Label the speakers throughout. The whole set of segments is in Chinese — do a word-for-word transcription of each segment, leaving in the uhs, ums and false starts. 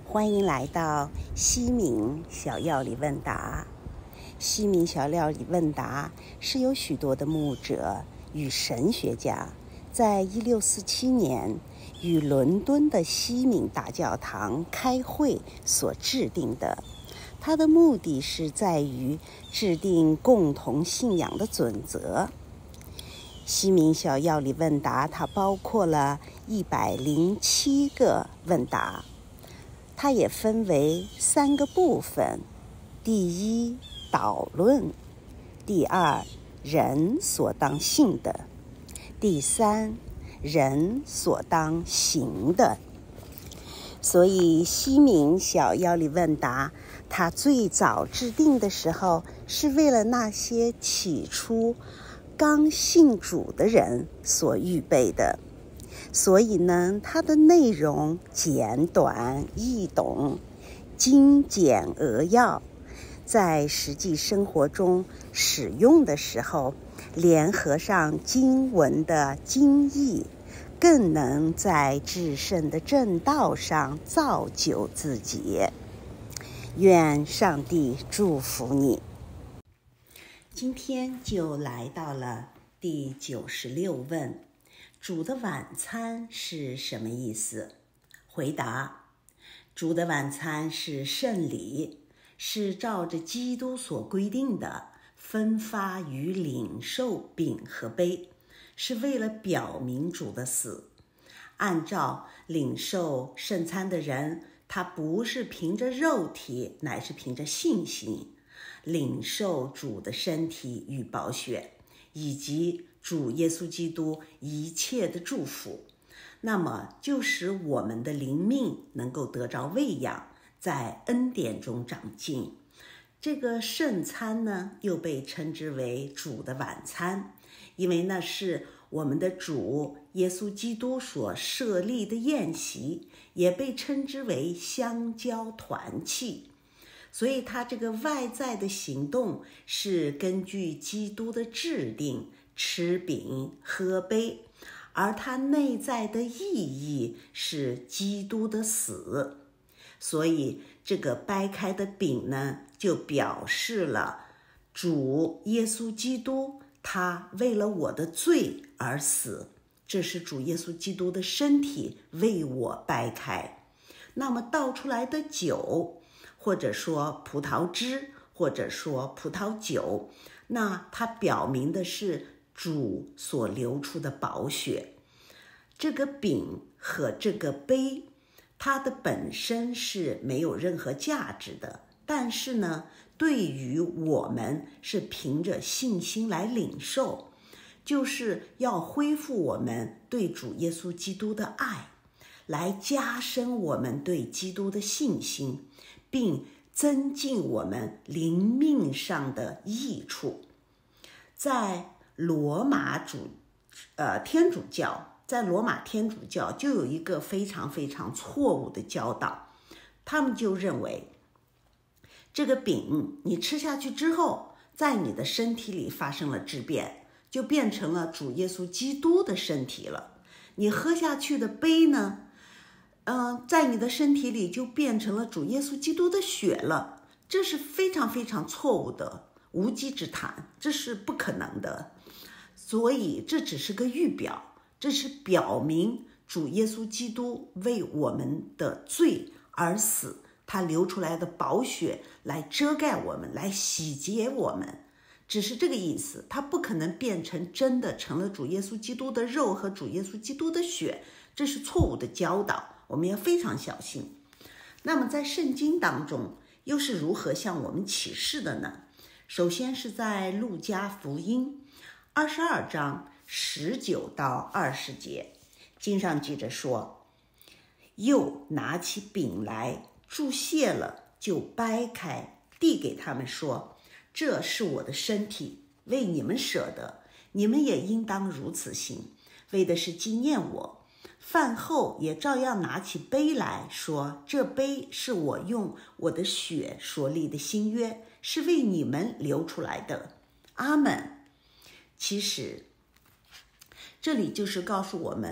Speaker 1: 欢迎来到西敏小药理问答。西敏小药理问答是由许多的牧者与神学家在一六四七年与伦敦的西敏大教堂开会所制定的。它的目的是在于制定共同信仰的准则。西敏小药理问答它包括了一百零七个问答，它也分为三个部分：第一，导论；第二，人所当信的；第三，人所当行的。所以西敏小药理问答它最早制定的时候，是为了那些起初刚信主的人所预备的。所以呢，它的内容简短易懂，精简扼要，在实际生活中使用的时候，联合上经文的精义，更能在至圣的正道上造就自己。愿上帝祝福你。今天就来到了第九十六问：主的晚餐是什么意思？回答：主的晚餐是圣礼，是照着基督所规定的分发与领受饼和杯，是为了表明主的死。按照领受圣餐的人，他不是凭着肉体，乃是凭着信心领受主的身体与宝血，以及主耶稣基督一切的祝福，那么就使我们的灵命能够得着喂养，在恩典中长进。这个圣餐呢，又被称之为主的晚餐，因为那是我们的主耶稣基督所设立的宴席，也被称之为相交团契。所以它这个外在的行动是根据基督的制定吃饼喝杯，而它内在的意义是基督的死。所以这个掰开的饼呢，就表示了主耶稣基督他为了我的罪而死，这是主耶稣基督的身体为我掰开。那么倒出来的酒，或者说葡萄汁，或者说葡萄酒，那它表明的是主所流出的宝血。这个饼和这个杯，它的本身是没有任何价值的，但是呢，对于我们是凭着信心来领受，就是要恢复我们对主耶稣基督的爱，来加深我们对基督的信心，并增进我们灵命上的益处。在罗马主呃天主教，在罗马天主教就有一个非常非常错误的教导，他们就认为这个饼你吃下去之后，在你的身体里发生了质变，就变成了主耶稣基督的身体了。你喝下去的杯呢，呃，在你的身体里就变成了主耶稣基督的血了。这是非常非常错误的无稽之谈，这是不可能的。所以这只是个预表，这是表明主耶稣基督为我们的罪而死，他流出来的宝血来遮盖我们，来洗洁我们，只是这个意思。他不可能变成真的成了主耶稣基督的肉和主耶稣基督的血，这是错误的教导，我们要非常小心。那么在圣经当中又是如何向我们启示的呢？首先是在路加福音二十二章十九到二十节，经上记着说，又拿起饼来，祝谢了，就掰开，递给他们说，这是我的身体，为你们舍的，你们也应当如此行，为的是纪念我。饭后也照样拿起杯来说，这杯是我用我的血所立的新约，是为你们流出来的。阿们。其实这里就是告诉我们，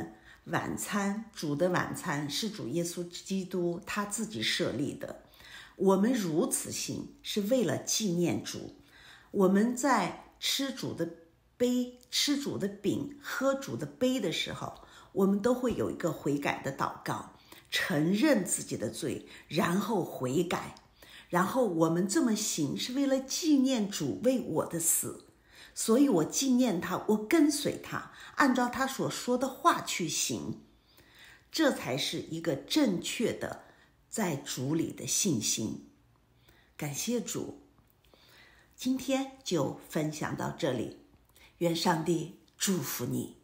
Speaker 1: 晚餐，主的晚餐是主耶稣基督他自己设立的。我们如此行是为了纪念主。我们在吃主的杯、吃主的饼、喝主的杯的时候，我们都会有一个悔改的祷告，承认自己的罪，然后悔改。然后我们这么行是为了纪念主为我的死，所以我纪念他，我跟随他，按照他所说的话去行。这才是一个正确的在主里的信心。感谢主，今天就分享到这里，愿上帝祝福你。